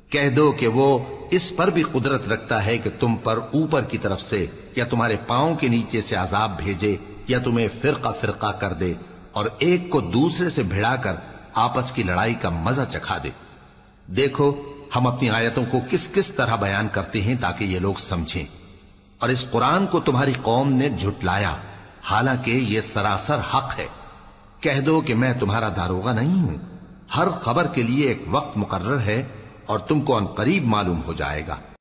कह दो कि वो इस पर भी कुदरत रखता है कि तुम पर ऊपर की तरफ से या तुम्हारे पांव के नीचे से अजाब भेजे या तुम्हें फिरका फिरका कर दे और एक को दूसरे से भिड़ाकर आपस की लड़ाई का मजा चखा दे। देखो हम अपनी आयतों को किस किस तरह बयान करते हैं ताकि ये लोग समझें। और इस कुरान को तुम्हारी कौम ने झुटलाया, हालांकि ये सरासर हक है। कह दो कि मैं तुम्हारा दारोगा नहीं हूं। हर खबर के लिए एक वक्त मुकर्रर है और तुमको अनकरीब मालूम हो जाएगा।